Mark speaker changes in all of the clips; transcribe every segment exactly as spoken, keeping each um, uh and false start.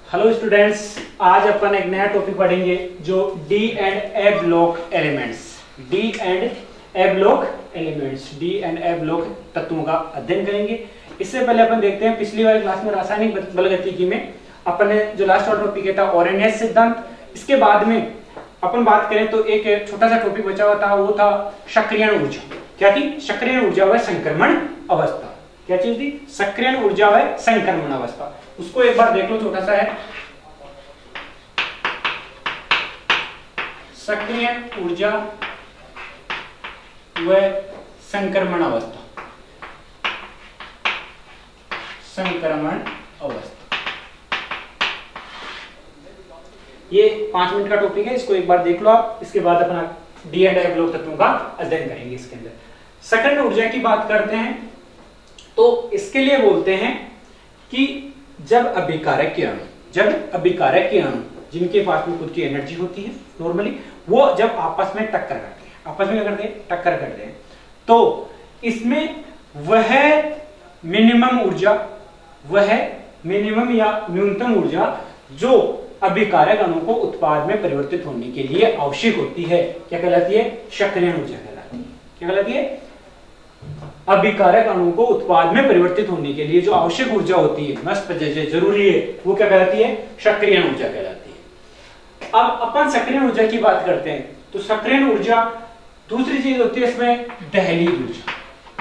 Speaker 1: Hello students, आज अपन एक नया टॉपिक पढ़ेंगे जो D and A block elements D and A block elements D and A block तत्वों का अध्ययन करेंगे। इससे पहले अपन देखते हैं पिछली वाली क्लास में रासायनिक बलगतिकी में अपन ने जो लास्ट वाला टॉपिक था ऑरेनियस सिद्धांत। इसके बाद में अपन बात करें तो एक छोटा सा टॉपिक बचा हुआ था, वो था सक्रियण ऊर्जा। क्या थी? सक्रियण ऊर्जा व संक्रमण अवस्था। क्या चीज थी? सक्रियण ऊर्जा व संक्रमण अवस्था। उसको एक बार देख लो, छोटा सा है। सक्रियण ऊर्जा व संक्रमण अवस्था संक्रमण अवस्था ये पांच मिनट का टॉपिक है, इसको एक बार देख लो आप। इसके बाद अपना डी एंड ए ब्लॉक तत्वों का अध्ययन करेंगे। इसके अंदर सक्रियण ऊर्जा की बात करते हैं तो इसके लिए बोलते हैं कि जब अभिकारक के अणु जब अभिकारक के अणु जिनके पास में खुद की एनर्जी होती है नॉर्मली, वो जब आपस में टक्कर करते हैं आपस में क्या करते हैं टक्कर करते हैं तो इसमें वह मिनिमम ऊर्जा वह मिनिमम या न्यूनतम ऊर्जा जो अभिकारक अणु को उत्पाद में परिवर्तित होने के लिए आवश्यक होती है, क्या कहलाती है? सक्रियण ऊर्जा कहलाती है। क्या कहलाती है? अभिकारक अणु को उत्पाद में परिवर्तित होने के लिए जो आवश्यक ऊर्जा होती है, मस्त जरूरी है, वो क्या कहलाती है? सक्रियण ऊर्जा कहलाती है। अब अपन सक्रियण ऊर्जा की बात करते हैं तो सक्रियण ऊर्जा दूसरी चीज होती है इसमें दहलीज ऊर्जा।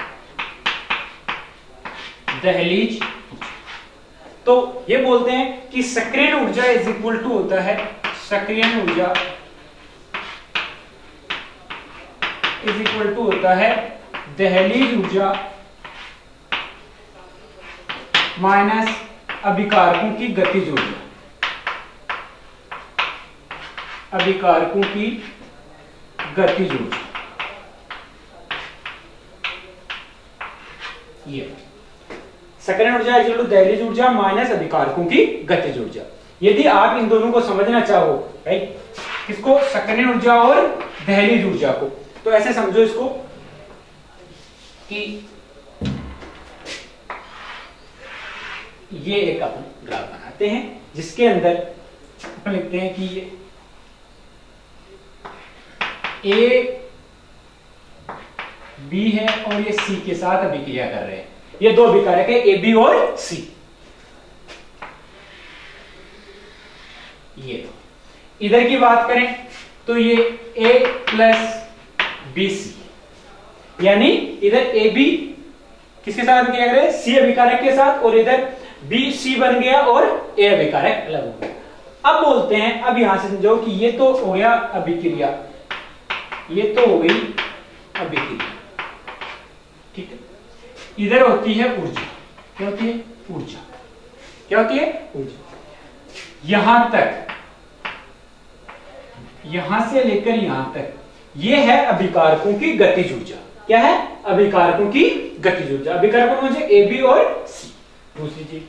Speaker 1: दहलीज तो ये बोलते हैं कि सक्रियण ऊर्जा इज इक्वल टू होता है सक्रियण ऊर्जा इज इक्वल टू होता है दहलीज ऊर्जा माइनस अभिकारकों की गतिज ऊर्जा अभिकारकों की गतिज ऊर्जा। ये सक्रियण ऊर्जा इज इक्वल टू दहलीज ऊर्जा माइनस अभिकारकों की गतिज ऊर्जा। यदि आप इन दोनों को समझना चाहो, राइट, किसको? सक्रियण ऊर्जा और दहलीज ऊर्जा को, तो ऐसे समझो इसको कि ये एक अपन ग्राफ बनाते हैं जिसके अंदर अपन लिखते हैं कि ये ए बी है और ये सी के साथ अभिक्रिया कर रहे हैं। ये दो अभिकारक है ए बी और सी। ये इधर की बात करें तो ये ए प्लस बी सी, यानी इधर ए बी किसके साथ अभिक्रिया कर रहे हैं? सी अभिकारक के साथ, और इधर बी सी बन गया और ए अभिकारक अलग हो गया। अब बोलते हैं, अब यहां से समझो कि ये तो हो गया अभिक्रिया, ये तो हो गई अभिक्रिया, ठीक है। इधर होती है ऊर्जा। क्या होती है? ऊर्जा। क्या होती है? ऊर्जा। यहां तक, यहां से लेकर यहां तक ये है अभिकारकों की गतिज ऊर्जा। क्या है? अभिकारकों की गतिज ऊर्जा। अभिकारकों में ए बी और सी। दूसरी चीज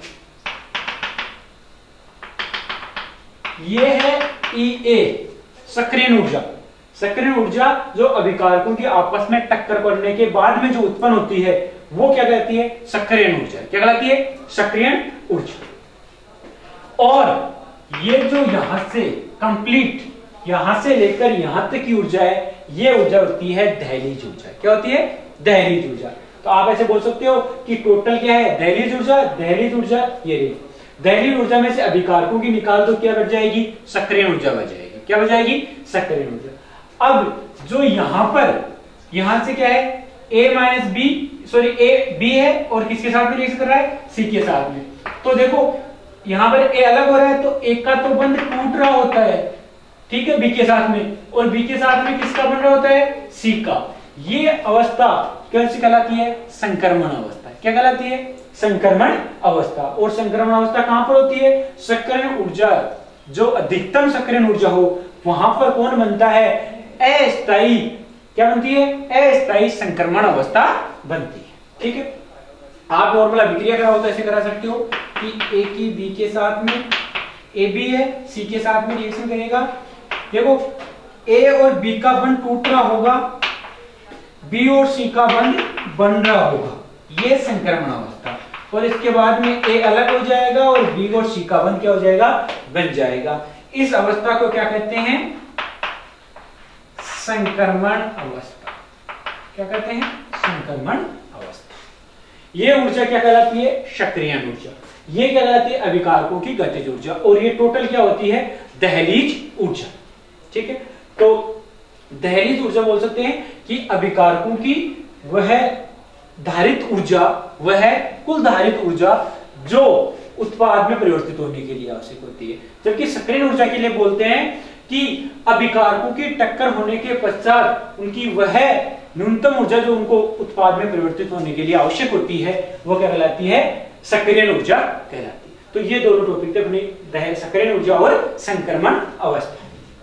Speaker 1: ये है ई ए, सक्रियण ऊर्जा। सक्रियण ऊर्जा जो अभिकारकों की आपस में टक्कर करने के बाद में जो उत्पन्न होती है वो क्या कहती है? सक्रियण ऊर्जा। क्या कहलाती है? सक्रियण ऊर्जा। और ये जो यहां से कंप्लीट, यहां से लेकर यहां तक की ऊर्जा है, ये ऊर्जा होती है दहलीज ऊर्जा। क्या होती है? दहलीज ऊर्जा। तो आप ऐसे बोल सकते हो कि टोटल क्या है? दहलीज ऊर्जा। दहलीज ऊर्जा ये रही। दहलीज ऊर्जा में से अभिकारकों की निकाल तो क्या बच जाएगी? सक्रियण ऊर्जा बच जाएगी। क्या बच जाएगी? सक्रियण ऊर्जा। अब जो यहां पर, यहां से क्या है? A minus B, sorry A B है और किसके साथ में रिएक्शन कर रहा है? सी के साथ में। तो देखो यहां पर ए अलग हो रहा है तो एक का तो बंध टूट रहा होता है, ठीक है, बी के साथ में, और बी के साथ में किसका बन रहा होता है? सी का। ये अवस्था क्या कहलाती है? संक्रमण अवस्था। क्या कहलाती है? संक्रमण अवस्था। और संक्रमण अवस्था कहां पर होती है? सक्रियण ऊर्जा, जो अधिकतम सक्रियण ऊर्जा हो वहां पर कौन बनता है? अस्थायी। क्या बनती है? अस्थायी संक्रमण अवस्था बनती है, ठीक है। आप नॉर्मल अभिक्रिया करा हो तो ऐसे करा सकते हो कि ए की बी के साथ में, ए बी है सी के साथ में रिएक्शन करेगा। देखो ए और बी का बंध टूट रहा होगा, बी और सी का बंध बन रहा होगा, ये संक्रमण अवस्था। और इसके बाद में ए अलग हो जाएगा और बी और सी का वन क्या हो जाएगा, बन जाएगा। इस अवस्था को क्या कहते हैं, संक्रमण अवस्था। क्या कहते हैं, संक्रमण अवस्था। ये ऊर्जा क्या कहलाती है, सक्रियण ऊर्जा। ये क्या कहलाती है, अभिकारकों की गतिज ऊर्जा। और ये टोटल क्या होती है, दहलीज ऊर्जा। ठीक है, तो दहलीज ऊर्जा बोल सकते हैं कि अभिकारकों की वह धारित ऊर्जा, वह कुल धारित ऊर्जा जो उत्पाद में परिवर्तित होने के लिए आवश्यक होती है। जबकि सक्रियण ऊर्जा के लिए बोलते हैं कि अभिकारकों की टक्कर होने के पश्चात उनकी वह न्यूनतम ऊर्जा जो उनको उत्पाद में परिवर्तित होने के लिए आवश्यक होती है, वो क्या कहलाती है, सक्रियण ऊर्जा कहलाती है। तो ये दोनों टॉपिक थे अपने, सक्रियण ऊर्जा और संक्रमण अवस्था।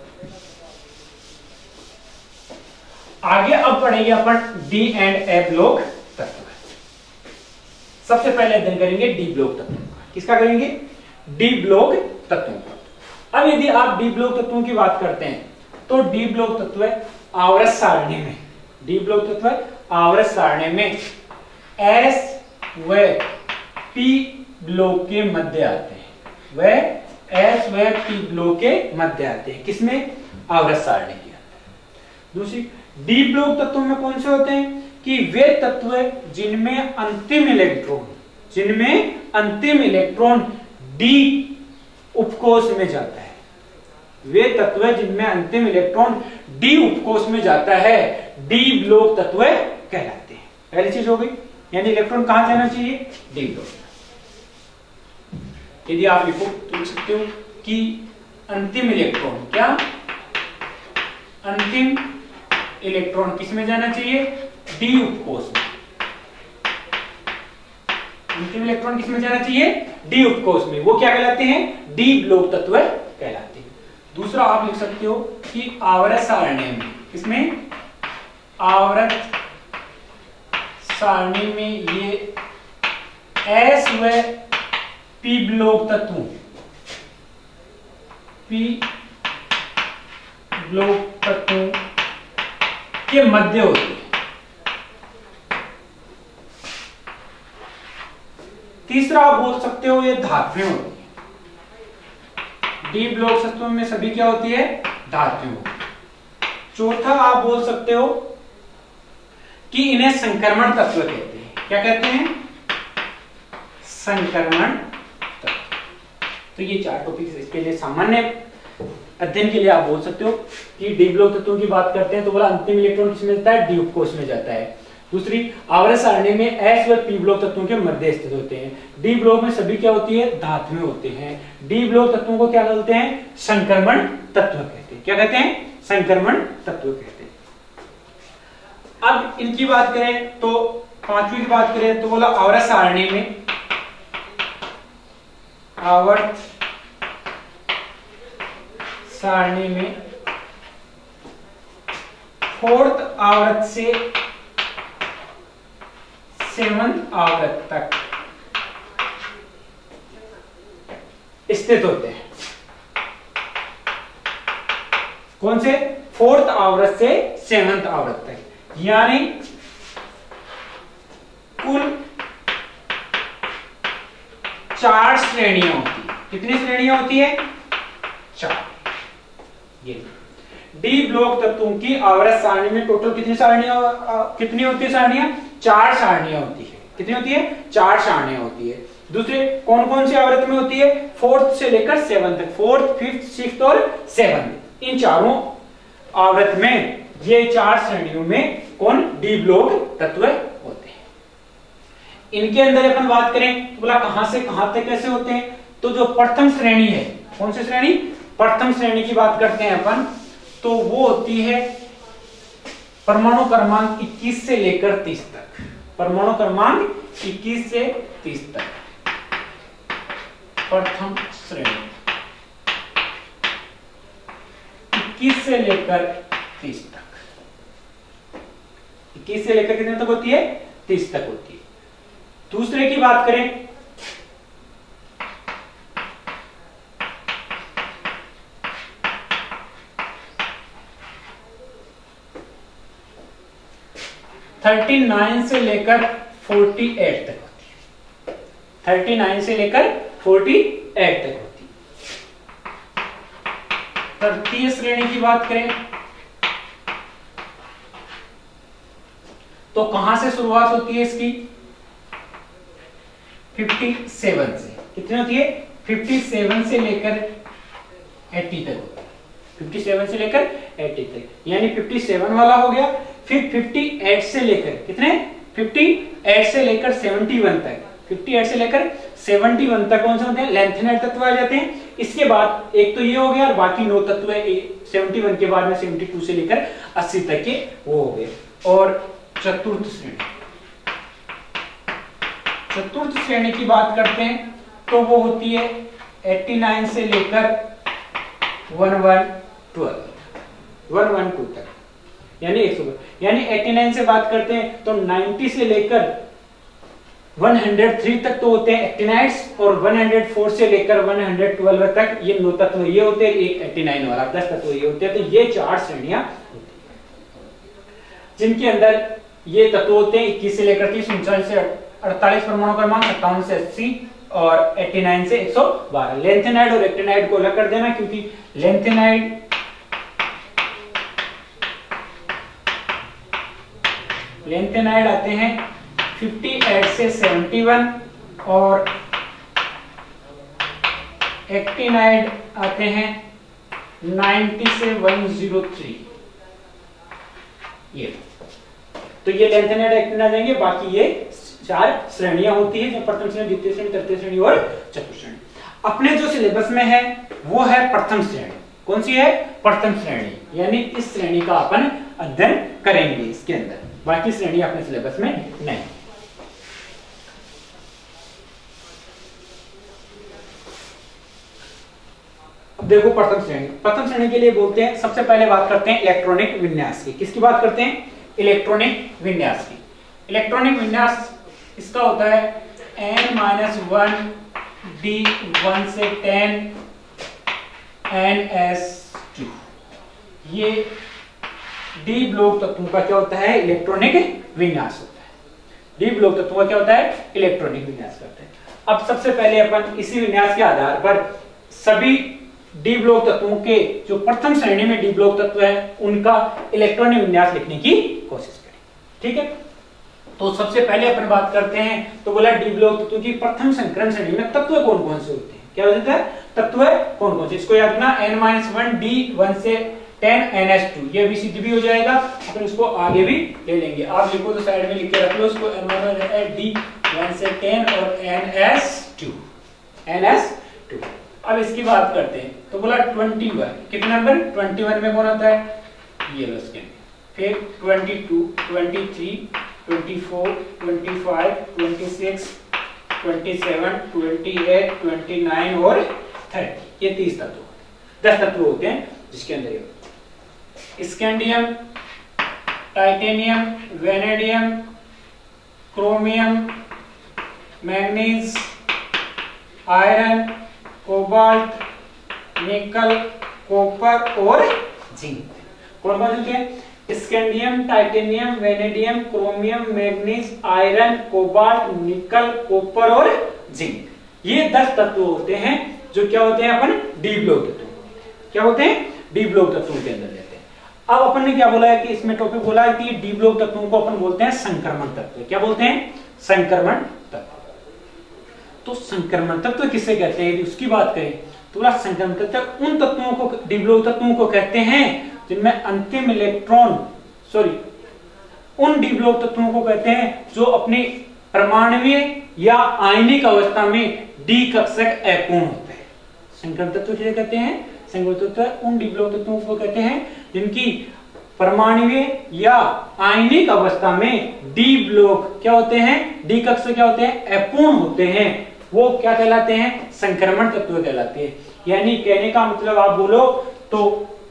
Speaker 1: आगे अब पढ़ेंगे अपन डी एंड ए ब्लॉक तत्व। सबसे पहले अध्ययन करेंगे डी ब्लॉक तत्व का। किसका करेंगे, डी ब्लॉक तत्वों का। अब यदि आप डी ब्लॉक तत्वों की बात करते हैं तो डी ब्लॉक तत्व आवर्त सारणी में, डी ब्लॉक तत्व आवर्त सारणी में एस व पी ब्लॉक के मध्य आते हैं। वह एस व पी ब्लॉक के मध्य आते हैं। किसमें, आवर्त सारणी के अंदर। दूसरी, डी ब्लॉक तत्वों में कौन से होते हैं कि वे तत्व जिनमें अंतिम इलेक्ट्रॉन, जिनमें अंतिम इलेक्ट्रॉन डी उपकोष में जाता है। वे तत्व जिनमें अंतिम इलेक्ट्रॉन डी उपकोष में जाता है, डी ब्लॉक तत्व कहलाते हैं। पहली चीज हो गई, यानी इलेक्ट्रॉन कहां जाना चाहिए, डी ब्लॉक। यदि आप लिखो तो लिख सकते हो कि अंतिम इलेक्ट्रॉन, क्या अंतिम इलेक्ट्रॉन किस में जाना चाहिए, डी उपकोष में। अंतिम इलेक्ट्रॉन किस में जाना चाहिए, डी उपकोष में। वो क्या कहलाते हैं, डी ब्लॉक तत्व कहलाते हैं। दूसरा आप लिख सकते हो कि आवर्त सारणी में, किसमें, आवर्त सारणी में ये एस व पी ब्लॉक तत्व, पी ब्लॉक तत्व के मध्य होती है। तीसरा आप बोल सकते हो ये धातुएं होती है। डी ब्लॉक तत्वों में सभी क्या होती है, धातुएं होती है। चौथा आप बोल सकते हो कि इन्हें संक्रमण तत्व कहते हैं। क्या कहते हैं, संक्रमण तत्व। तो ये चार टॉपिक इसके लिए सामान्य अध्ययन के लिए आप बोल सकते हो कि डी ब्लॉक तत्वों की बात करते हैं तो बोला अंतिम इलेक्ट्रॉन किसमें जाता है, डी उपकोष में जाता है। दूसरी, आवर्त सारणी में एस व पी ब्लॉक तत्वों के मध्य स्थित होते हैं। डी ब्लॉक में सभी क्या होती है, धातुएं होते हैं। डी ब्लॉक तत्वों को क्या कहते हैं, संक्रमण तत्व कहते हैं। क्या कहते हैं, संक्रमण तत्व कहते हैं। अब इनकी बात करें तो पांचवी की बात करें तो बोला आवर्त सारणी में, आवर्त सारणी में फोर्थ आवर्त से सेवंथ आवर्त तक स्थित होते हैं। कौन से, फोर्थ आवर्त से सेवंथ आवर्त तक, यानी कुल चार श्रेणियां होती है। कितनी श्रेणियां होती है, चार। ये डी ब्लॉक तत्वों की आवर्त सारणी में टोटल कितनी सारणियां, कितनी होती है सारणियां, चार सारणियां होती है। कितनी होती है, चार सारणियां होती है। दूसरे कौन कौन सी आवर्त में होती है, फोर्थ से लेकर सेवन तक, फोर्थ, फिफ्थ, सिक्स्थ और सेवंथ। इन चारों आवर्त में, ये चार श्रेणियों में कौन, डी ब्लॉक तत्व होते हैं। इनके अंदर अपन बात करें तो बोला कहां से कहां तक कैसे होते हैं। तो जो प्रथम श्रेणी है, कौन सी श्रेणी, प्रथम श्रेणी की बात करते हैं अपन, तो वो होती है परमाणु क्रमांक इक्कीस से लेकर तीस तक। परमाणु क्रमांक इक्कीस से तीस तक प्रथम श्रेणी, इक्कीस से लेकर तीस तक, इक्कीस से लेकर कितने तक होती है, तीस तक होती है। दूसरे की बात करें थर्टी नाइन से लेकर फोर्टी एट तक होती है। उनतालीस से लेकर अड़तालीस तक होती है। तृतीय श्रेणी की बात करें तो कहां से शुरुआत होती है इसकी? सत्तावन से। कितनी होती है? सत्तावन से लेकर अस्सी तक होता है। सत्तावन से लेकर अस्सी तक, यानी सत्तावन वाला हो गया। फिर अट्ठावन से लेकर कितने? अट्ठावन से लेकर इकहत्तर तक, अट्ठावन से लेकर इकहत्तर तक कौन से होते हैं? लेंथेनाइड तत्व आ जाते हैं। इसके बाद एक तो ये हो गया और बाकी नौ तत्व है। इकहत्तर के बाद में बहत्तर से लेकर अस्सी तक के वो हो गए। और चतुर्थ श्रेणी, चतुर्थ श्रेणी की बात करते हैं तो वो होती है नवासी से लेकर ग्यारह बारह तक, यानी एक सौ। यानी नवासी से बात करते हैं तो नब्बे से लेकर एक सौ तीन तक तो होते हैं एक्टिनाइड्स, और एक सौ चार से लेकर एक सौ बारह तक ये नौ तत्व ये होते हैं, एक नवासी वाला दस तत्व ये होते हैं। तो ये चार श्रेणियां जिनके अंदर ये तत्व होते हैं इक्कीस से लेकर तीस, उनचालीस से अड़तालीस परमाणु क्रमांक, सत्तावन से अस्सी और नवासी से एक सौ बारह। लेंथेनाइड और एक्टिनाइड को अलग कर देना, क्योंकि लेंथेनाइड लेंथेनाइड आते हैं अट्ठावन से इकहत्तर और एक्टिनाइड आते हैं नब्बे से एक सौ तीन। ये तो ये लेंथेनाइड एक्टिनाइड जाएंगे। बाकी ये चार श्रेणियां होती है, जो प्रथम श्रेणी, द्वितीय श्रेणी, तृतीय श्रेणी और चतुर्थ श्रेणी। अपने जो सिलेबस में है वो है प्रथम श्रेणी। कौन सी है? प्रथम श्रेणी, यानी इस श्रेणी का अपन अध्ययन करेंगे इसके अंदर। बाकी श्रेणी अपने सिलेबस में नहीं। अब देखो प्रथम श्रेणी, प्रथम श्रेणी के लिए बोलते हैं, सबसे पहले बात करते हैं इलेक्ट्रॉनिक विन्यास की। किसकी बात करते हैं? इलेक्ट्रॉनिक विन्यास की। इलेक्ट्रॉनिक विन्यास इसका होता है N minus one D one से टेन एन एस टू। ये डी ब्लॉक तत्वों का क्या होता है? इलेक्ट्रॉनिक विन्यास होता है। डी ब्लॉक तत्वों का क्या होता है? इलेक्ट्रॉनिक विन्यास करते हैं। अब सबसे पहले अपन इसी विन्यास के आधार पर सभी डी ब्लॉक तत्वों के जो प्रथम श्रेणी में डी ब्लॉक तत्व है उनका इलेक्ट्रॉनिक विन्यास लिखने की कोशिश करें। ठीक है, तो सबसे पहले अपन बात करते हैं तो बोला डी ब्लॉक तत्व की प्रथम संकरण श्रेणी में तत्व कौन कौन से होते हैं? क्या होता है? तत्व कौन कौन से? इसको याद रखना, N minus one D one से टेन एन एस टू। ये भी सिद्ध भी हो जाएगा, अपन इसको आगे भी ले लेंगे। आप लिखो तो साइड में लिख के रख लो इसको, एन माइनस डी वन से टेन और N S two, N S two. अब इसकी बात करते हैं तो बोला इक्कीस, कितने नंबर? इक्कीस में कौन आता है? ये लो इसके। फिर बाईस, तेईस, चौबीस, पच्चीस, छब्बीस, सत्ताईस, उनतीस और तीस। ये तीस तत्व, दस तत्व होते हैं जिसके अंदर ये scandium, titanium, vanadium, chromium, manganese, iron, cobalt, nickel, copper और जिंक। कौन कौन से हैं? Scandium, titanium, vanadium, chromium, manganese, iron, cobalt, nickel, copper और जिंक। ये दस तत्व होते हैं जो क्या होते हैं? अपन डी ब्लॉक तत्व। क्या होते हैं? डी ब्लॉक तत्वों के अंदर लेते हैं। अब अपन ने क्या बोला है कि इसमें टॉपिक बोला है कि डी ब्लॉक तत्वों को अपन बोलते हैं संक्रमण तत्व। क्या बोलते हैं? संक्रमण तत्व। तो संक्रमण तत्व किससे कहते हैं? उसकी बात करें तो बोला संक्रमण तत्व उन तत्वों को, डी ब्लॉक तत्वों को कहते हैं जिनमें अंतिम इलेक्ट्रॉन, सॉरी उन डी ब्लॉक तत्वों को कहते हैं जो अपनी परमाणुीय या आयनिक अवस्था में डी कक्षक अपूर्ण होते हैं। संक्रमण तत्व किसे कहते हैं? संक्रमण तत्व उन डी ब्लॉक तत्वों को कहते हैं जिनकी परमाणुीय या आयनिक अवस्था में डी ब्लॉक क्या होते हैं? डी कक्षक क्या होते हैं? अपूर्ण होते हैं। वो क्या कहलाते हैं? संक्रमण तत्व कहलाते हैं। यानी कहने का मतलब आप बोलो तो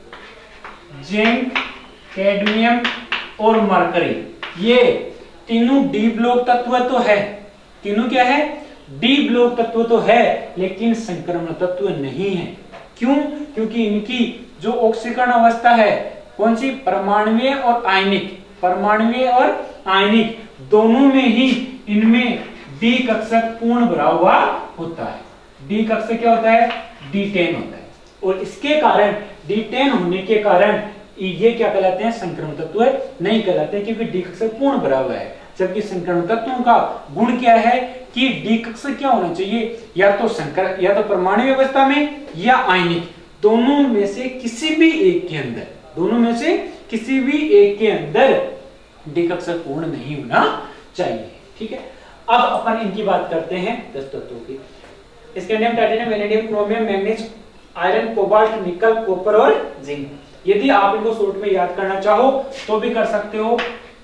Speaker 1: जिंक, कैडमियम और मरकरी, ये तीनों डी ब्लॉक तत्व तो है। तीनों क्या है? डी ब्लॉक तत्व तो है, लेकिन संक्रमण तत्व नहीं है। क्यों? क्योंकि इनकी जो ऑक्सीकरण अवस्था है कौन सी? परमाणुीय और आयनिक, परमाणुीय और आयनिक दोनों में ही इनमें डी कक्षक पूर्ण भरा हुआ होता है। डी कक्षक क्या होता है? डी टेन होता है। और इसके कारण डी टेन होने के कारण ये क्या कहलाते हैं? संक्रमण तत्व नहीं कहलाते, क्योंकि डी कक्षक पूर्ण भरा हुआ है। जबकि संक्रमण तत्वों का गुण क्या है कि डी कक्षक क्या होना चाहिए? या तो संकर या तो परमाणु अवस्था में या आयनिक, दोनों में से किसी भी एक के अंदर दोनों में से किसी भी एक के अंदर डी कक्षक पूर्ण नहीं होना चाहिए। ठीक है, अब अपन इनकी बात करते हैं दस तत्वों की। Scandium, titanium, vanadium, chromium, manganese, iron, cobalt, nickel, copper और जिंक। यदि आप इनको शॉर्ट में याद करना चाहो तो भी कर सकते हो।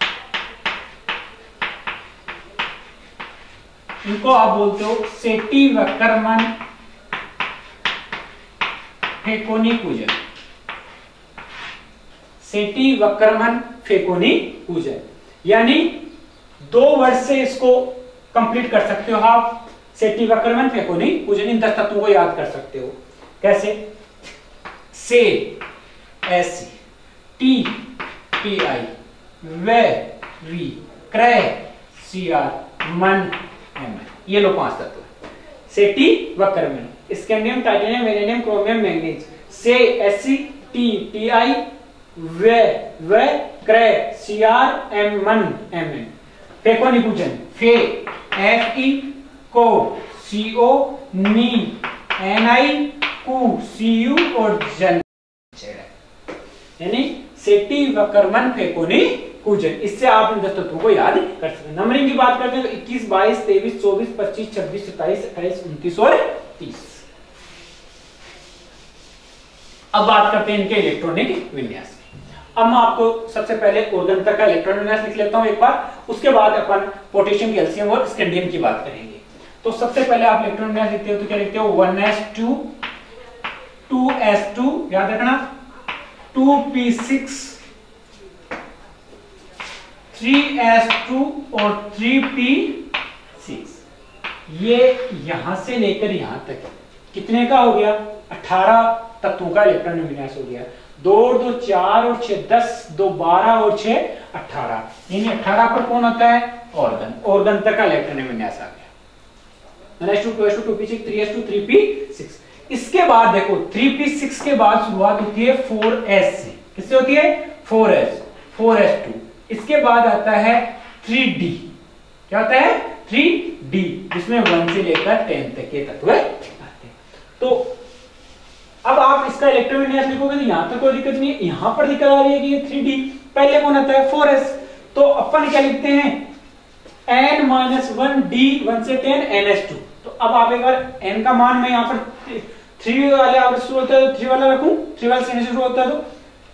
Speaker 1: इनको आप बोलते हो सेटी, वक्करमन, फेकोनी, कूजन। सेटी, वक्करमन, फेकोनी, कूजन, यानी दो वर्ड से इसको कंप्लीट कर सकते हो आप। सेटी, वक्करमन, फेकोनी, कूजन, इन दस तत्वों को याद कर सकते हो। कैसे? से, एस, टी, टी आई, वे, वी, क्रय, सी आर, मन, एम। ये लो पांच तत्व है। सेटी, वक्करमन, scandium, titanium, vanadium, chromium, manganese. से, एस, टी, टी आई, वे, वे, क्रय, सी आर, एम, मन, एम एन। फेकोनी, कूजन, फे, एफ ई, को, सी ओ, नी, N I, Koo, C you और जन, यानी सेटी, वक्करमन, फेकोनी, कूजन। इससे आप इन दस तत्वों को याद कर सकते हैं। नंबरिंग की बात करते हैं तो इक्कीस, बाईस, तेईस, चौबीस, पच्चीस, छब्बीस, सत्ताईस, अट्ठाईस, उनतीस और तीस। अब बात करते हैं इनके इलेक्ट्रॉनिक विन्यास की। अब मैं आपको सबसे पहले ऑर्गन तक का इलेक्ट्रॉन विन्यास लिख लेता हूं एक बार, उसके बाद अपन पोटेशियम, कैल्शियम और स्कैंडियम की बात करेंगे। तो सबसे पहले आप इलेक्ट्रॉन विन्यास लिखते हो तो क्या लिखते हो? One S two, two S two, याद रखना, two P six, three S two और थ्री पी सिक्स। ये यहां से लेकर यहां तक कितने का हो गया? अठारह तत्वों का इलेक्ट्रॉन विन्यास हो गया। दो और दो चार और छह दस, दो बारह और छह अठारह, यानी अठारह पर कौन होता है? ऑर्गन। ऑर्गन तक का इलेक्ट्रॉन विन्यास आ गया। One S two, two S two, two P six, three S two, three P six. इसके बाद देखो थ्री पी सिक्स के बाद शुरुआत होती है फोर एस से। किससे होती है? Four S, four S two. इसके बाद आता है थ्री डी। क्या होता है? थ्री डी, जिसमें वन से लेकर टेन तक के तत्व आते हैं। तो अब आप इसका इलेक्ट्रॉन विन्यास लिखोगे तो यहां तक कोई दिक्कत नहीं है। यहां पर दिक्कत आ रही है कि ये थ्री डी, पहले कौन आता है? Four S. तो अपन क्या लिखते हैं? N minus one D, one से टेन, एन एस टू। तो अब आप एक बार एन का मान मैं यहाँ पर थ्री वाले आप शुरू होता है तो थ्री वाला रखूं, थ्री वाले से शुरू होता है तो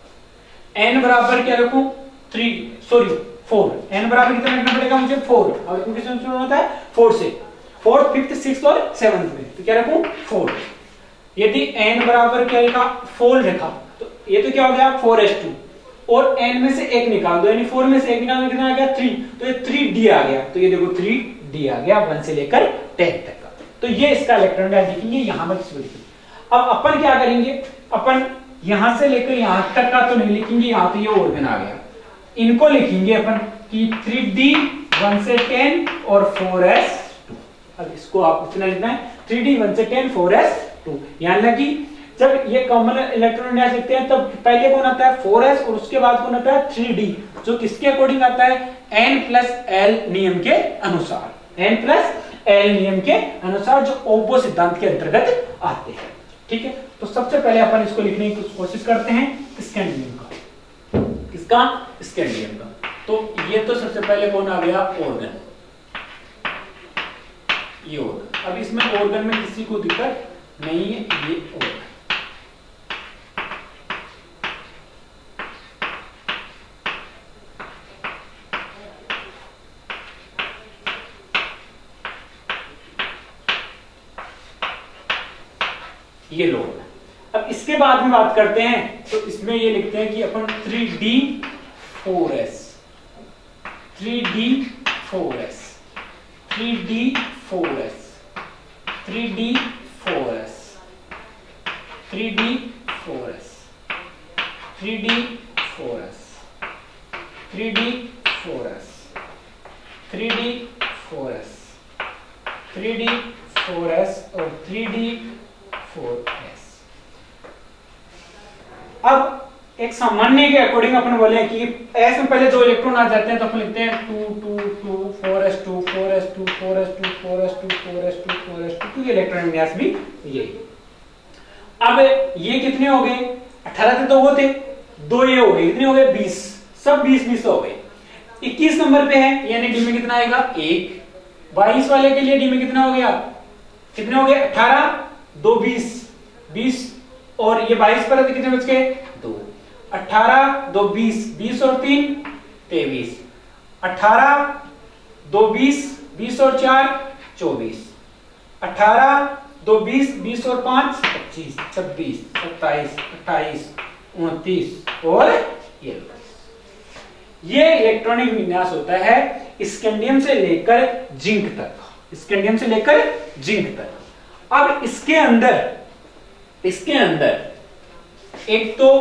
Speaker 1: एन बराबर क्या रखूं? Three, sorry four. एन बराबर कितना लिखना पड़ेगा मुझे? फोर। और किससे शुरू होता है? फोर से। फोर्थ, फिफ्थ, सिक्स्थ और सेवंथ में तो क्या रखूं? फोर। यदि एन बराबर क्या लिखा? फोर लिखा तो ये तो क्या हो गया? Four S two. और एन में से एक निकाल दो, यानी फोर में से एक निकालने कितना आ गया? थ्री। तो ये थ्री डी आ गया। तो ये देखो थ्री डी आ गया, वन से लेकर टेन तक का। तो ये इसका इलेक्ट्रॉन विन्यास लिखेंगे। यहां पर किसी को लिखेंगे। अब अपन क्या करेंगे? अपन यहां से लेकर यहां तक का तो नहीं लिखेंगे, यहां तो ये ऑर्गन आ गया। इनको लिखेंगे अपन कि थ्री डी, वन से टेन और फोर एस टू। अब इसको आप कितना लिखना है? थ्री डी, वन से टेन, फोर एस टू। यानी लगी जब ये कॉमन इलेक्ट्रॉन विन्यास लिखते हैं तब पहले कौन आता है? फोर एस और उसके बाद कौन आता है? थ्री डी, जो किसके अकॉर्डिंग आता है? एन प्लस एल नियम के अनुसार। एन प्लस एल नियम के अनुसार, जो ओबो सिद्धांत के अंतर्गत आते हैं। ठीक है, तो सबसे पहले अपन इसको लिखने की कोशिश करते हैं स्कैंडियम का। किसका? स्कैंडियम का। तो ये तो सबसे पहले कौन आ गया? ऑर्गन। ये ऑर्गन। अब इसमें ऑर्गन में किसी को दिक्कत नहीं है, ये ऑर्गन। ये लो। अब इसके बाद में बात करते हैं तो इसमें ये लिखते हैं कि अपन three D four S, three D four S, three D four S, three D four S, three D four S, three D four S, three D four S, three D four S, three D four S और three D four S. अब एक सामान्य के according अपन बोले कि S में पहले दो इलेक्ट्रॉन आ जाते हैं तो अपन लिखते हैं two two two four S two four S two four S two four S two four S two four S two two electron विन्यास भी यही। अब ये कितने हो गए? अठारह थे तो वो थे, दो ये हो गए, कितने हो गए? बीस, सब बीस बीस हो गए। इक्कीस नंबर पे है यानी डी में कितना आएगा? एक। बाईस वाले के लिए डी में कितना हो गया? कितने हो गए? अठारह, दो बीस, बीस और ये बाईस पर कितने बच गए? दो। अठारह दो बीस, बीस और तीन तेईस, अठारह दो बीस, बीस और चार चौबीस, अठारह दो बीस, बीस और पांच पच्चीस, छब्बीस, सत्ताईस, अट्ठाईस, उनतीस और ये ये इलेक्ट्रॉनिक विन्यास होता है स्कैंडियम से लेकर जिंक तक, स्कैंडियम से लेकर जिंक तक। अब इसके अंदर इसके अंदर एक तो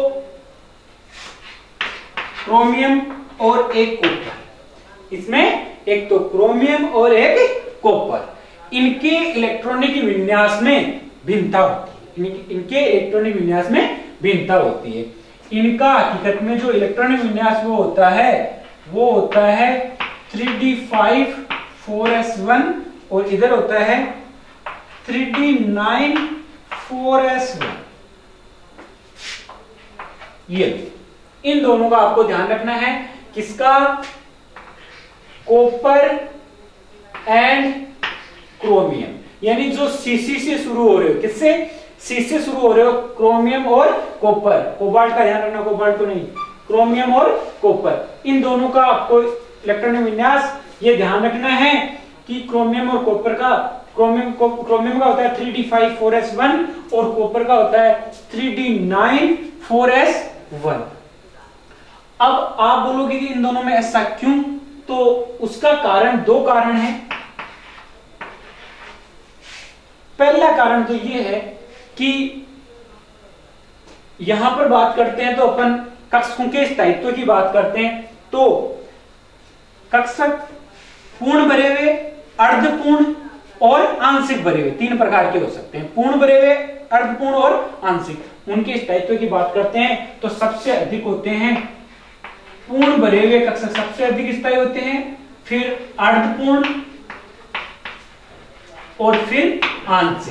Speaker 1: क्रोमियम और एक कॉपर, इसमें एक तो क्रोमियम और एक कॉपर, इनके इलेक्ट्रॉनिक विन्यास में भिन्नता होती है, इनके इलेक्ट्रॉनिक विन्यास में भिन्नता होती है। इनका हकीकत में जो इलेक्ट्रॉनिक विन्यास वो होता है वो होता है three D five four S one और इधर होता है three D nine four S one. ये इन दोनों का आपको ध्यान रखना है, किसका? कॉपर एंड क्रोमियम, यानी जो सीसी से शुरू हो रहे हो, किससे? सी से शुरू हो रहे हो, क्रोमियम और कॉपर, कोबाल्ट का ध्यान रखना, कोबाल्ट को नहीं, क्रोमियम और कॉपर, इन दोनों का आपको इलेक्ट्रॉनिक विन्यास ये ध्यान रखना है कि क्रोमियम और कॉपर का क्रोमियम क्रोमियम का होता है three D five four S one और कॉपर का होता है three D nine four S one. अब आप बोलोगे कि इन दोनों में ऐसा क्यों? तो उसका कारण, दो कारण है। पहला कारण तो यह है कि यहां पर बात करते हैं तो अपन कक्षकों के स्थायित्व की बात करते हैं, तो कक्षक पूर्ण भरे हुए, अर्धपूर्ण और आंशिक भरे हुए, तीन प्रकार के हो सकते हैं, पूर्ण भरे हुए, अर्धपूर्ण और आंशिक। उनके स्थायित्व की बात करते हैं तो सबसे अधिक होते हैं पूर्ण भरे हुए कक्षक, सबसे अधिक स्थायी होते हैं, फिर अर्धपूर्ण और फिर आंशिक,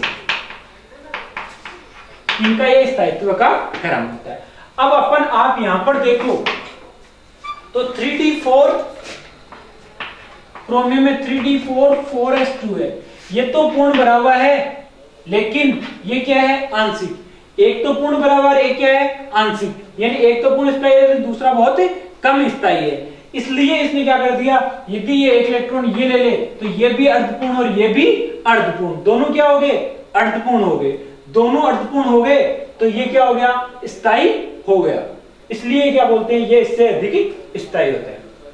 Speaker 1: इनका ये स्थायित्व का क्रम होता है। अब अपन आप यहां पर देखो तो थ्री डी फोर क्रोमियम में three D four four S two है, ये तो पूर्ण भरा हुआ है, लेकिन ये क्या है? आंशिक। एक तो पूर्ण भरा हुआ, एक क्या है? आंशिक, यानी एक तो पूर्ण स्थायी है, दूसरा बहुत कम स्थायी है। इसलिए इसने क्या कर दिया, यदि ये एक इलेक्ट्रॉन ये ले ले तो ये भी अर्धपूर्ण और ये भी अर्धपूर्ण, दोनों क्या हो गए? अर्धपूर्ण हो गए। दोनों अर्धपूर्ण हो गए तो ये क्या हो गया? स्थायी हो गया। इसलिए क्या बोलते हैं, ये इससे अधिक स्थायी होता है।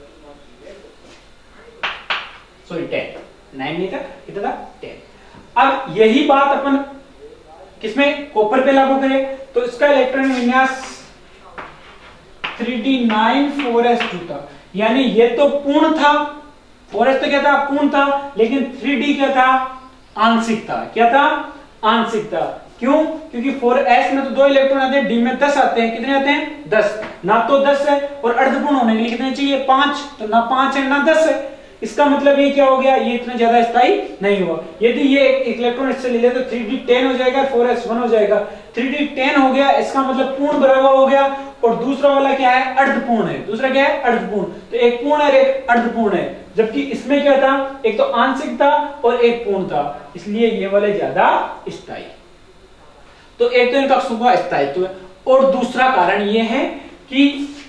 Speaker 1: सॉरी टेन, नाइन नहीं था, कितना था? टेन। अब यही बात अपन किसमें? कॉपर पे लागू करें तो इसका इलेक्ट्रॉन विन्यास three D nine four S two था, यानी ये तो पूर्ण था, फोर एस तो क्या था? पूर्ण था, लेकिन थ्री डी क्या था? आंशिक था। क्या था? आंशिक था। क्यों? क्योंकि फोर एस में तो दो इलेक्ट्रॉन आते हैं, डी में दस आते हैं। कितने आते हैं? दस। ना तो दस है और अर्धपूर्ण होने के लिए कितने चाहिए? पांच। तो ना पांच है ना दस है। इसका मतलब ये क्या हो गया? ये इतना ज्यादा स्थायी नहीं हुआ। यदि ये एक इलेक्ट्रॉन इससे ले ले तो थ्री डी टेन हो जाएगा, फोर एस वन हो जाएगा। थ्री डी टेन हो गया, इसका मतलब पूर्ण भरा हुआ हो गया, और दूसरा वाला क्या है? अर्धपूर्ण है। दूसरा क्या है? अर्धपूर्ण। तो एक पूर्ण और एक अर्धपूर्ण है, जबकि इसमें क्या था? एक तो आंशिक था और एक पूर्ण था, इसलिए ये वाले ज्यादा स्थायी। तो एक तो इनका कक्षकों का स्थायित्व है, और दूसरा कारण ये है कि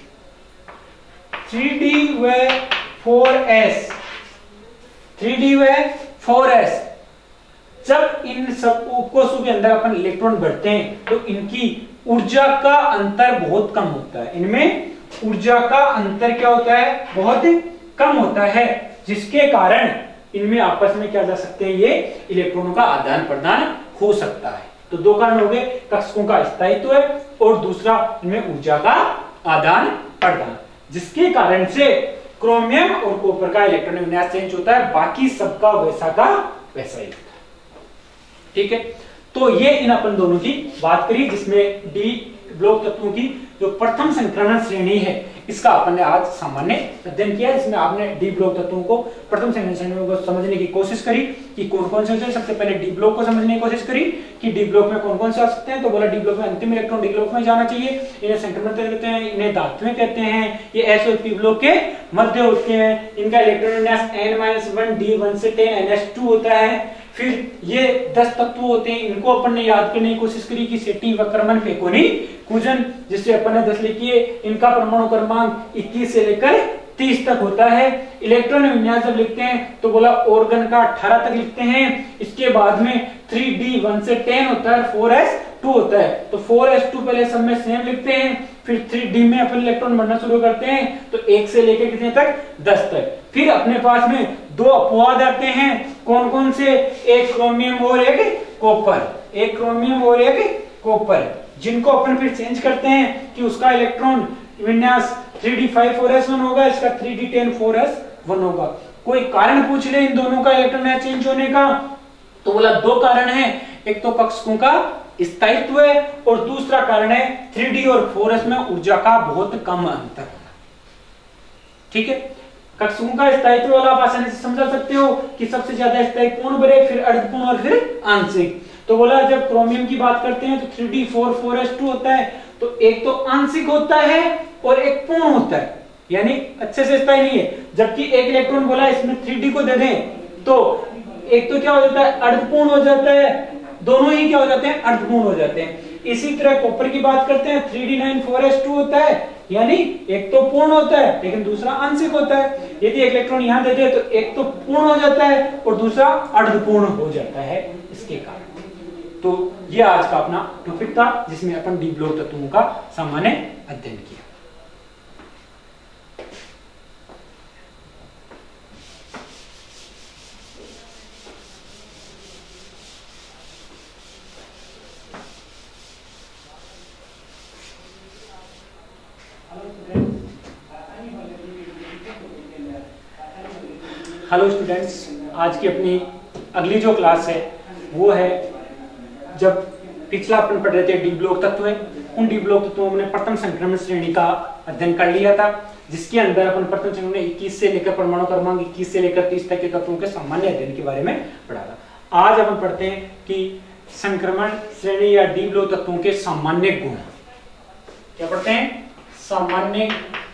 Speaker 1: थ्री डी व फोर एस थ्री डी व फोर एस जब इन सब उपकोषों के अंदर अपन इलेक्ट्रॉन भरते हैं तो इनकी ऊर्जा का अंतर बहुत कम होता है। इनमें ऊर्जा का अंतर क्या होता है? बहुत कम होता है, जिसके कारण इनमें आपस में क्या जा सकते हैं? ये इलेक्ट्रॉनों का आदान प्रदान हो सकता है। तो दो कारण हो गए, कक्षकों का स्थायित्व है और दूसरा इनमें ऊर्जा का आदान प्रदान, जिसके कारण से क्रोमियम और कॉपर का इलेक्ट्रॉनिक विन्यास चेंज होता है, बाकी सबका वैसा का वैसा ही होता है। ठीक है, तो ये इन अपन दोनों की बात करी, जिसमें डी ब्लॉक तत्वों की जो प्रथम संक्रमण श्रेणी है इसका अपन ने आज सामान्य अध्ययन किया, जिसमें आपने डी ब्लॉक तत्वों को प्रथम संक्रमण श्रेणी को समझने की कोशिश करी कि कौन कौन से होते हैं। सबसे पहले डी ब्लॉक को समझने की कोशिश करी कि डी ब्लॉक में कौन कौन से आ सकते हैं, तो बोला डी ब्लॉक में अंतिम इलेक्ट्रॉन डी ब्लॉक में जाना चाहिए, इन्हें संक्रमण कहते हैं, इन्हें धातुएं कहते हैं, ये एस और पी ब्लॉक के मध्य होते हैं, इनका इलेक्ट्रॉन विन्यास N minus one D one से टेन एन एस टू होता है। फिर ये दस तत्व होते हैं, इनको अपन ने याद करने की कोशिश करी कि सेटी वक्रमण फेकोनी कुजन, जिससे अपन ने दस लिखी है, इनका परमाणु क्रमांक इक्कीस से लेकर तीस तक होता है। इलेक्ट्रॉन विन्यास जब लिखते हैं तो बोला ऑर्गन का अठारह तक लिखते हैं, इसके बाद में थ्री डी वन से टेन होता है, फोर एस टू होता है, तो फोर एस टू पहले सब में सेम लिखते हैं, फिर थ्री डी में अपन इलेक्ट्रॉन बढ़ना शुरू करते हैं, तो एक से लेकर कितने तक, दस तक। फिर अपने पास में दो अपवाद आते हैं, कौन कौन से, एक क्रोमियम और एक कॉपर, एक क्रोमियम और एक कॉपर, जिनको अपन फिर चेंज करते हैं कि उसका इलेक्ट्रॉन विन्यास three D five four S one होगा, इसका three D ten four S one होगा। कोई कारण पूछ ले इन दोनों का इलेक्ट्रॉन चेंज होने का, तो बोला दो कारण है, एक तो कक्षकों का स्थायित्व है और दूसरा कारण है थ्री डी और फोर एस में ऊर्जा का बहुत कम अंतर होना। ठीक है, कक्षकों का स्थायित्व वाला आप आसानी से समझा सकते हो कि सबसे ज्यादा स्थायी पूर्ण बड़े, फिर अर्धपूर्ण और फिर आंशिक। तो बोला जब क्रोमियम की बात करते हैं तो three D four four S two होता है, तो एक तो आंशिक होता है और एक पूर्ण होता है, यानी अच्छे से स्थायी नहीं है। जबकि एक इलेक्ट्रॉन बोला इसमें थ्री डी को दे दें तो एक तो क्या हो जाता है, अर्धपूर्ण हो जाता है, दोनों ही क्या हो जाते हैं, अर्धपूर्ण हो जाते हैं। इसी तरह कॉपर की बात करते हैं, three D nine four S two होता है, यानी एक तो पूर्ण होता है लेकिन दूसरा आंशिक होता है। यदि एक इलेक्ट्रॉन यहां दे दे तो एक तो पूर्ण हो जाता है और दूसरा अर्धपूर्ण हो जाता है इसके कारण। तो ये आज का अपना टॉपिक था, जिसमें अपन डी ब्लॉक तत्वों का सामान्य अध्ययन किया। हेलो स्टूडेंट्स, आज की अपनी अगली जो क्लास है वो है, जब पिछला अपन पढ़ रहे थे डी ब्लॉक तत्व है, उन डी ब्लॉक तत्वों में प्रथम संक्रमण श्रेणी का अध्ययन कर लिया था, जिसके अंदर अपन प्रथम संक्रमण इक्कीस से लेकर परमाणु क्रमांक इक्कीस से लेकर तीस तक के तत्वों के सामान्य अध्ययन के बारे में पढ़ा था। आज अपन पढ़ते हैं कि संक्रमण श्रेणी या डी ब्लॉक तत्वों के सामान्य गुण। क्या पढ़ते हैं, सामान्य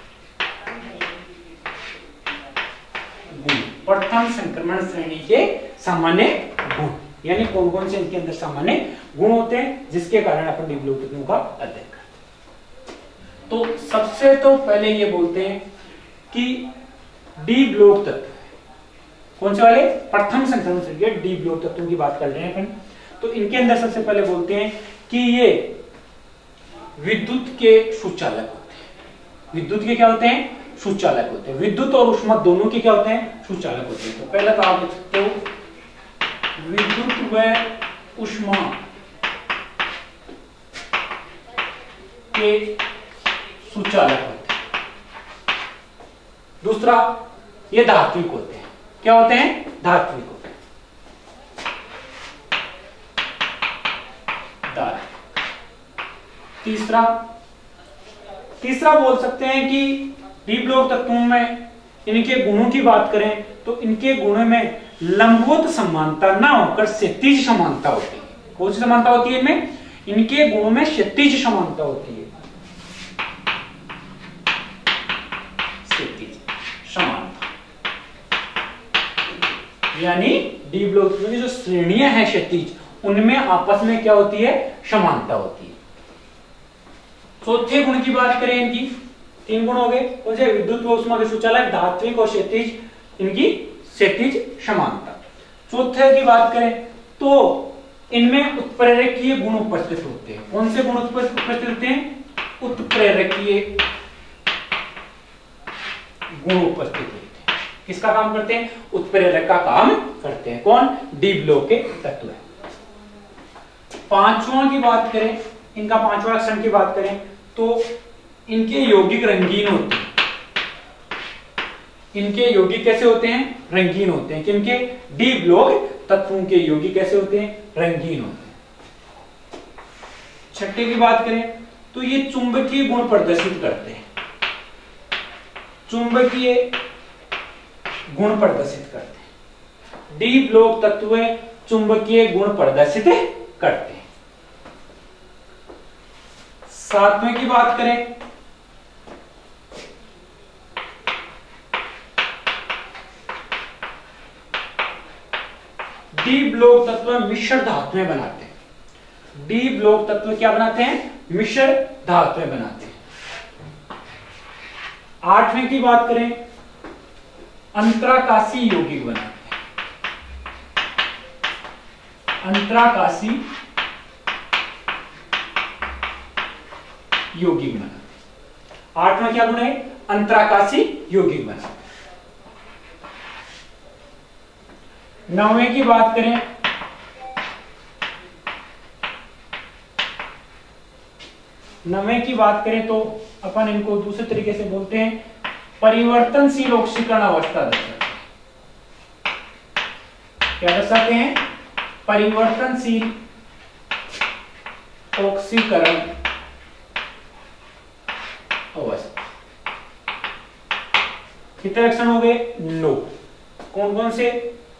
Speaker 1: गुण, प्रथम संक्रमण श्रेणी के सामान्य गुण, यानी कौन कौन से इनके अंदर सामान्य गुण होते हैं जिसके कारण अपन डी ब्लॉक तत्वों का अध्ययन करते हैं। तो सबसे तो पहले ये बोलते हैं कि डी ब्लॉक तत्व कौन से वाले, प्रथम संक्रमण श्रेणी डी ब्लॉक तत्वों की बात कर रहे हैं अपन। तो इनके अंदर सबसे पहले बोलते हैं कि ये विद्युत के सुचालक होते हैं। विद्युत के क्या होते हैं, सुचालक होते हैं। विद्युत और ऊष्मा दोनों के क्या होते हैं, सुचालक होते हैं। तो पहले तो आप लिख सकते हो विद्युत व ऊष्मा के सुचालक होते हैं। दूसरा, ये धात्विक होते हैं। क्या होते हैं, धात्विक होते हैं। धात्विक। तीसरा तीसरा बोल सकते हैं कि डी ब्लॉक तत्वों में इनके गुणों की बात करें तो इनके गुणों में लंबवत समानता ना होकर क्षैतिज समानता होती है। कौन सी समानता होती है इनमें, इनके गुणों में क्षैतिज समानता होती है, क्षैतिज समानता, यानी डी ब्लॉक की जो श्रेणियां हैं क्षैतिज, उनमें आपस में क्या होती है, समानता होती है। चौथे गुण की बात करें, इनकी तीन गुण हो गए, कौन से, विद्युत व ऊष्मा के सुचालक, धात्विक और क्षैतिज, इनकी क्षैतिज समानता। चौथे की बात करें तो इनमें उत्प्रेरकीय गुण उपस्थित होते हैं। कौन से गुण उपस्थित होते हैं, उत्प्रेरकीय गुण उपस्थित होते हैं। किसका काम करते हैं, उत्प्रेरक का काम करते हैं। कौन, डी ब्लॉक के तत्व है। पांचवा की बात करें, इनका पांचवा लक्षण की बात करें तो इनके यौगिक रंगीन होते हैं। इनके यौगिक कैसे होते हैं, रंगीन होते हैं। किनके, डी ब्लॉक तत्वों के यौगिक कैसे होते हैं? रंगीन होते हैं। छठे की बात करें तो ये चुंबकीय गुण प्रदर्शित करते हैं, चुंबकीय गुण प्रदर्शित करते हैं। डी ब्लॉक तत्व चुंबकीय गुण प्रदर्शित करते हैं। सातवें की बात करें डी ब्लॉक तत्व मिश्र धातुएं बनाते हैं। डी ब्लॉक तत्व क्या बनाते हैं? मिश्र धातुएं बनाते हैं। आठवें की बात करें अंतराकाशी यौगिक बनाते हैं। अंतराकाशी यौगिक बनाते हैं। आठवां क्या गुण है? अंतराकाशी यौगिक बनाते हैं। नौवें की बात करें नौवें की बात करें तो अपन इनको दूसरे तरीके से बोलते हैं परिवर्तनशील ऑक्सीकरण अवस्था दर्शाते हैं। क्या दर्शाते हैं? परिवर्तनशील ऑक्सीकरण अवस्था। कितने लक्षण हो गए? नौ। कौन कौन से?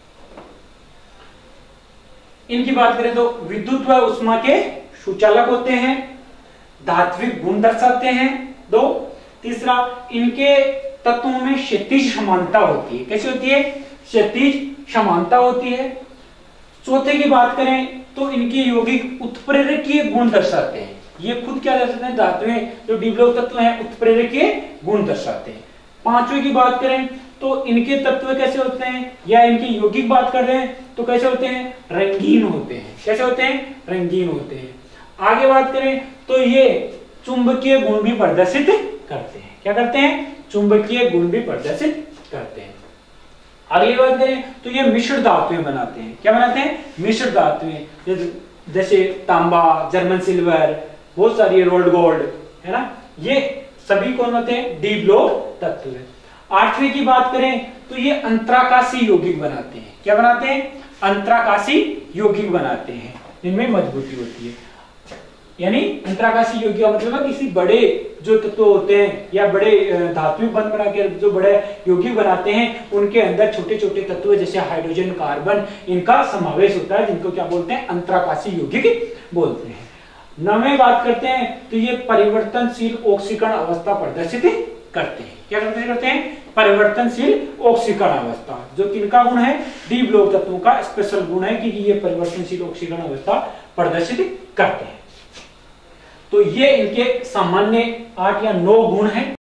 Speaker 1: इनकी बात करें तो विद्युत व उष्मा के सुचालक होते हैं, धात्विक गुण दर्शाते हैं दो। तीसरा, इनके तत्वों में क्षैतिज समानता होती है। कैसी होती है? क्षैतिज समानता होती है। चौथे की बात करें तो इनके यौगिक उत्प्रेरकीय गुण दर्शाते हैं। ये खुद क्या दर्शाते हैं? धातुएं जो डी ब्लॉक तत्व हैं उत्प्रेरकीय गुण दर्शाते हैं। पांचवें की बात करें तो इनके तत्व कैसे होते हैं, या इनकी यौगिक बात कर रहे हैं तो कैसे होते हैं? रंगीन होते हैं। कैसे होते हैं? रंगीन होते हैं। आगे बात करें तो ये चुंबकीय गुण भी प्रदर्शित करते हैं। क्या करते हैं? चुंबकीय गुण भी प्रदर्शित करते हैं। अगली बात करें तो ये मिश्र धातुएं बनाते हैं। क्या बनाते हैं? मिश्र धातुएं, जैसे तांबा, जर्मन सिल्वर, बहुत सारी रोल्ड गोल्ड, है ना। ये सभी कौन होते हैं? डी ब्लॉक तत्व है। आठवीं की बात करें तो ये अंतराकाशी यौगिक बनाते हैं। क्या बनाते हैं? अंतराकाशी यौगिक बनाते हैं, इनमें मजबूती होती है। यानी अंतराकाशी यौगिक का मतलब है किसी बड़े जो तत्व होते हैं या बड़े धातुएं बन बना के जो बड़े यौगिक बनाते हैं उनके अंदर छोटे छोटे तत्व जैसे हाइड्रोजन, कार्बन, इनका समावेश होता है, जिनको क्या बोलते हैं? अंतराकाशी यौगिक बोलते हैं। नौवीं बात करते हैं तो ये परिवर्तनशील ऑक्सीकरण अवस्था प्रदर्शित करते हैं। क्या करते करते हैं? परिवर्तनशील ऑक्सीकरण अवस्था, जो किनका गुण है? डी ब्लॉक तत्वों का स्पेशल गुण है कि ये परिवर्तनशील ऑक्सीकरण अवस्था प्रदर्शित करते हैं। तो ये इनके सामान्य आठ या नौ गुण हैं।